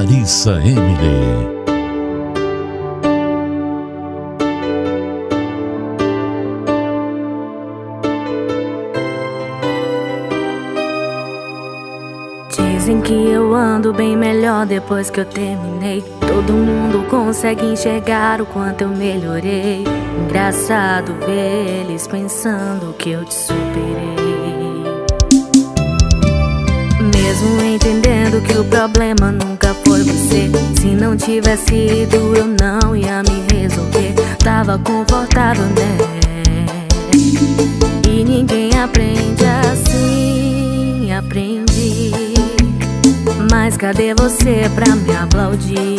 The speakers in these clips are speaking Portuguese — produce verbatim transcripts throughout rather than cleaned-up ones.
Larissa Emily. Dizem que eu ando bem melhor depois que eu terminei. Todo mundo consegue enxergar o quanto eu melhorei. Engraçado ver eles pensando que eu te superei, mesmo entendendo que o problema nunca foi você. Se não tivesse ido eu não ia me resolver. Tava confortável, né? E ninguém aprende assim, aprendi. Mas cadê você pra me aplaudir?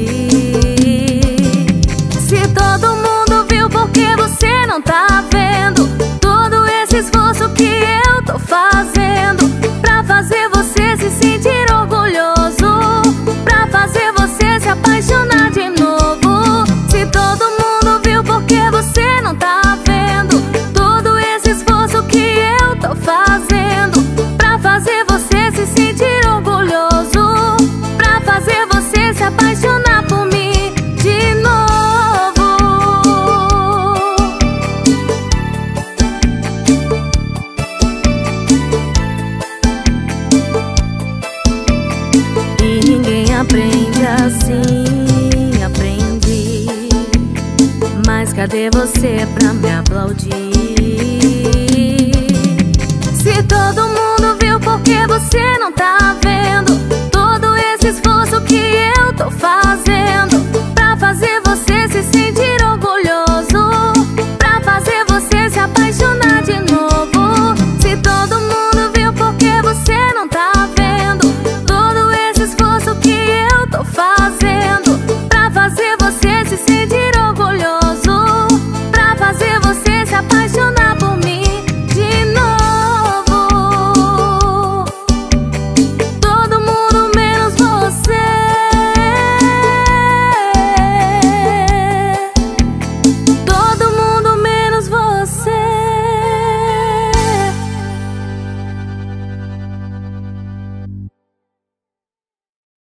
Se todo mundo viu, por que você não tá vendo todo esse esforço que eu tô fazendo pra fazer você se sentir orgulhoso, pra fazer você se apaixonar de novo? Se todo mundo viu, por que você não tá vendo todo esse esforço que eu tô fazendo pra fazer você se sentir orgulhoso, pra fazer você se apaixonar por mim de novo? E ninguém aprende assim, aprendi. Mas cadê você pra me aplaudir? Se todo mundo viu, por que você não tá vendo todo esse esforço que eu tô fazendo pra fazer você se sentir orgulhoso, pra fazer você se apaixonar de novo? Se todo mundo viu, por que você não tá vendo todo esse esforço que eu tô fazendo pra fazer você se sentir